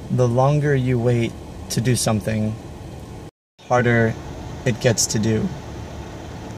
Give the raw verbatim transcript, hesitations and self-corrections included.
the longer you wait to do something, harder it gets to do.